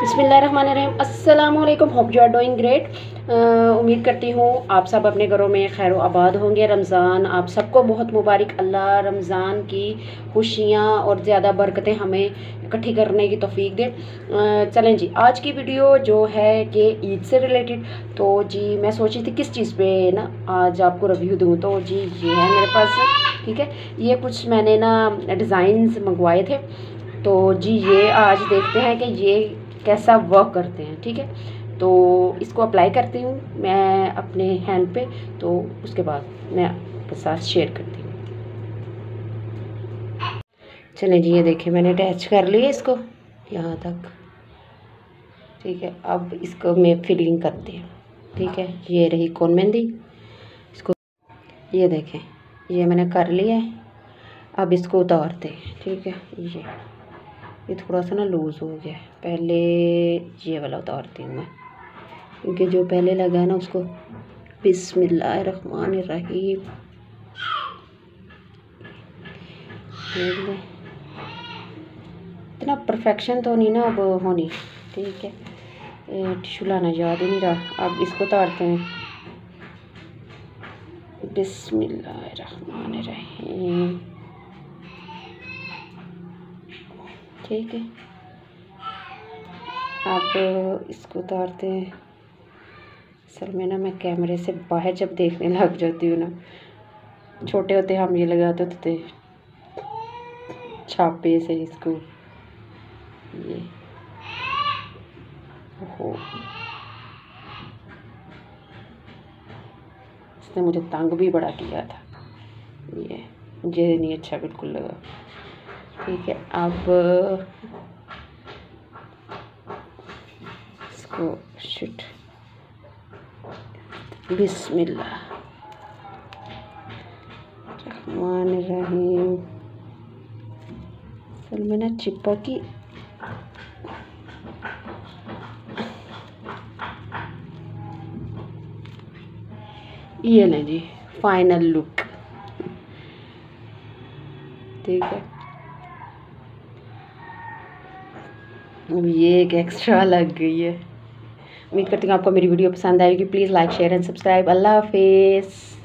बिस्मिल्लाहिर्रहमानिर्रहीम। अस्सलाम वालेकुम। Hope you are doing great. उम्मीद करती हूँ आप सब अपने घरों में खैर आबाद होंगे। रमज़ान आप सबको बहुत मुबारक। अल्लाह रमज़ान की खुशियाँ और ज़्यादा बरकतें हमें इकट्ठी करने की तौफीक दे। चलें जी, आज की वीडियो जो है कि ईद से रिलेटेड। तो जी मैं सोची थी किस चीज़ पे ना आज आपको रिव्यू दूँ। तो जी ये है मेरे पास, ठीक है, ये कुछ मैंने ना डिज़ाइंस मंगवाए थे। तो जी ये आज देखते हैं कि ये कैसा वर्क करते हैं। ठीक है, तो इसको अप्लाई करती हूँ मैं अपने हैंड पे, तो उसके बाद मैं आपके साथ शेयर करती हूँ। चलें जी, ये देखिए मैंने अटैच कर लिया इसको यहाँ तक। ठीक है, अब इसको मैं फिलिंग करती हूँ। ठीक है, ये रही कौन मेहंदी। इसको ये देखें, ये मैंने कर लिया है। अब इसको उतारते हैं। ठीक है, ये थोड़ा सा ना लूज़ हो गया है। पहले ये वाला उतारती हूँ मैं, क्योंकि जो पहले लगा है ना उसको। बिस्मिल्लाहिर्रहमानिर्रहीम। इतना परफेक्शन तो नहीं ना अब होनी। ठीक है, टिशू लाना याद ही नहीं रहा। अब इसको उतारते हैं। बिस्मिल्लाहिर्रहमानिर्रहीम। ठीक है, अब इसको उतारते हैं। असल में ना मैं कैमरे से बाहर जब देखने लग जाती हूँ ना, छोटे होते हम ये लगाते थे छापे से इसको। ये हो, इसने मुझे तंग भी बड़ा किया था। ये नहीं अच्छा बिल्कुल लगा। ठीक है, अब इसको शिट बिस्मिल्लाहिर्रहमानिर्रहीम। असल में ना चिपकी ये लें जी फाइनल लुक। ठीक है, अब ये एक एक्स्ट्रा लग गई है। उम्मीद करती हूँ आपको मेरी वीडियो पसंद आएगी। Please like share and subscribe. अल्लाह हाफिज़।